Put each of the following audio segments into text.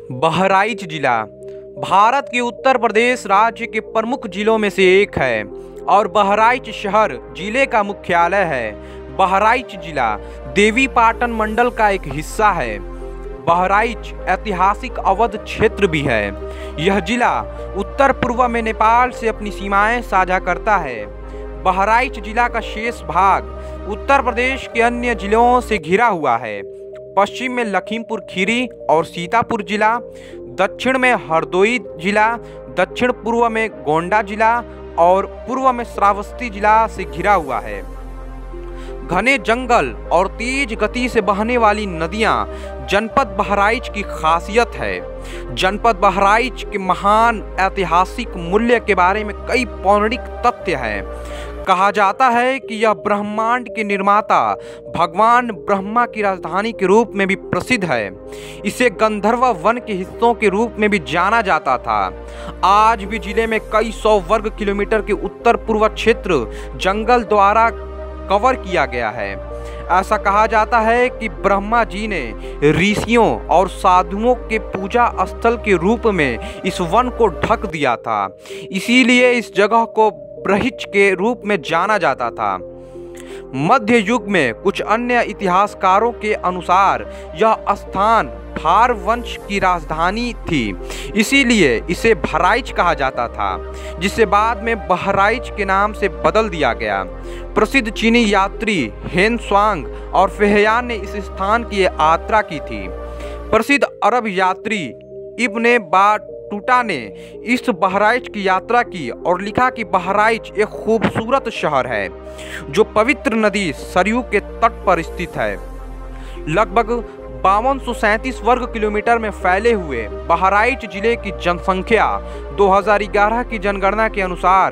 बहराइच जिला भारत के उत्तर प्रदेश राज्य के प्रमुख जिलों में से एक है और बहराइच शहर जिले का मुख्यालय है। बहराइच जिला देवीपाटन मंडल का एक हिस्सा है। बहराइच ऐतिहासिक अवध क्षेत्र भी है। यह जिला उत्तर पूर्व में नेपाल से अपनी सीमाएं साझा करता है। बहराइच जिला का शेष भाग उत्तर प्रदेश के अन्य जिलों से घिरा हुआ है। पश्चिम में लखीमपुर खीरी और सीतापुर जिला, दक्षिण में हरदोई जिला, दक्षिण पूर्व में गोंडा जिला और पूर्व में श्रावस्ती जिला से घिरा हुआ है। घने जंगल और तेज गति से बहने वाली नदियां जनपद बहराइच की खासियत है। जनपद बहराइच के महान ऐतिहासिक मूल्य के बारे में कई पौराणिक तथ्य हैं। कहा जाता है कि यह ब्रह्मांड के निर्माता भगवान ब्रह्मा की राजधानी के रूप में भी प्रसिद्ध है। इसे गंधर्व वन के हिस्सों के रूप में भी जाना जाता था। आज भी जिले में कई सौ वर्ग किलोमीटर के उत्तर पूर्व क्षेत्र जंगल द्वारा कवर किया गया है। ऐसा कहा जाता है कि ब्रह्मा जी ने ऋषियों और साधुओं के पूजा स्थल के रूप में इस वन को ढक दिया था। इसीलिए इस जगह को बृहच के रूप में जाना जाता था। मध्य युग में कुछ अन्य इतिहासकारों के अनुसार यह स्थान भार वंश की राजधानी थी, इसीलिए इसे बहराइच कहा जाता था, जिसे बाद में बहराइच के नाम से बदल दिया गया। प्रसिद्ध चीनी यात्री हेन स्वांग और फेहयान ने इस स्थान की यात्रा की थी। प्रसिद्ध अरब यात्री इब्ने बाटूटा ने इस बहराइच की यात्रा की और लिखा कि बहराइच एक खूबसूरत शहर है जो पवित्र नदी सरयू के तट पर स्थित है। लगभग 5237 वर्ग किलोमीटर में फैले हुए बहराइच जिले की जनसंख्या 2011 की जनगणना के अनुसार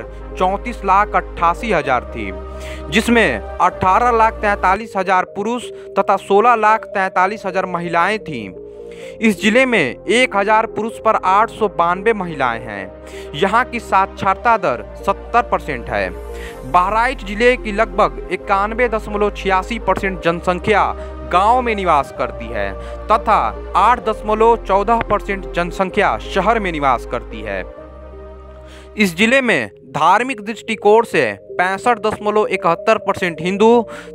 34,88,000 थी, जिसमें 18,43,000 पुरुष तथा 16,43,000 महिलाएं थीं। इस जिले में 1000 पुरुष पर 892 महिलाएं हैं। यहाँ की साक्षरता दर 70% है। बहराइच जिले की लगभग 91.86% जनसंख्या गांव में निवास करती है तथा 8.14% जनसंख्या शहर में निवास करती है। इस जिले में धार्मिक दृष्टिकोण से 65.71% हिंदू,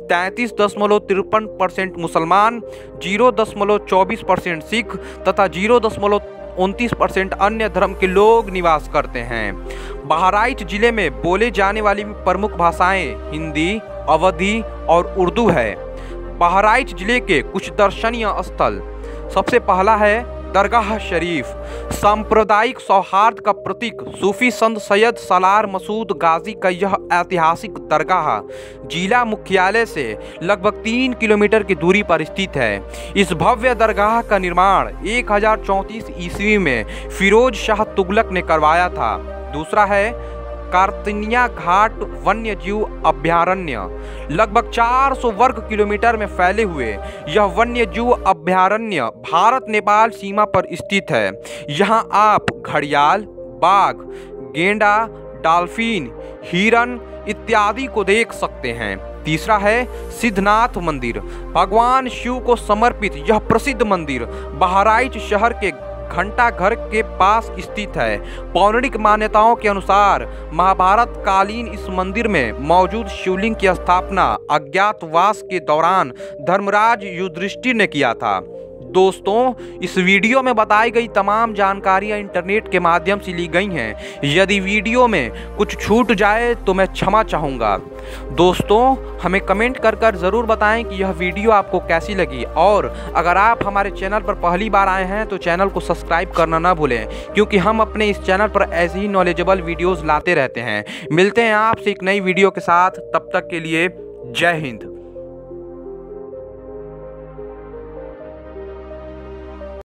33.53% मुसलमान, 0.24% सिख तथा 0.29% अन्य धर्म के लोग निवास करते हैं। बहराइच जिले में बोले जाने वाली प्रमुख भाषाएं हिंदी, अवधी और उर्दू है। बहराइच जिले के कुछ दर्शनीय स्थल, सबसे पहला है दरगाह शरीफ। सांप्रदायिक सौहार्द का प्रतीक सूफी संत सैयद सलार मसूद गाजी का यह ऐतिहासिक दरगाह जिला मुख्यालय से लगभग 3 किलोमीटर की दूरी पर स्थित है। इस भव्य दरगाह का निर्माण 1034 ईस्वी में फिरोज शाह तुगलक ने करवाया था। दूसरा है कार्तिनिया घाट वन्य जीव अभयारण्य। लगभग 400 वर्ग किलोमीटर में फैले हुए यह वन्य जीव अभयारण्य भारत नेपाल सीमा पर स्थित है। यहाँ आप घड़ियाल, बाघ, गेंडा, डॉल्फिन, हिरन इत्यादि को देख सकते हैं। तीसरा है सिद्धनाथ मंदिर। भगवान शिव को समर्पित यह प्रसिद्ध मंदिर बहराइच शहर के घंटा घर के पास स्थित है। पौराणिक मान्यताओं के अनुसार महाभारत कालीन इस मंदिर में मौजूद शिवलिंग की स्थापना अज्ञातवास के दौरान धर्मराज युधिष्ठिर ने किया था। दोस्तों, इस वीडियो में बताई गई तमाम जानकारियां इंटरनेट के माध्यम से ली गई हैं। यदि वीडियो में कुछ छूट जाए तो मैं क्षमा चाहूँगा। दोस्तों, हमें कमेंट कर ज़रूर बताएं कि यह वीडियो आपको कैसी लगी, और अगर आप हमारे चैनल पर पहली बार आए हैं तो चैनल को सब्सक्राइब करना ना भूलें, क्योंकि हम अपने इस चैनल पर ऐसे ही नॉलेजेबल वीडियोज़ लाते रहते हैं। मिलते हैं आपसे एक नई वीडियो के साथ, तब तक के लिए जय हिंद।